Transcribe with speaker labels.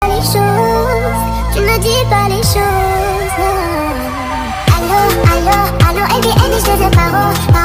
Speaker 1: Les choses, tu ne dis pas les choses. Allô, allô, allô, et bien, je te parle.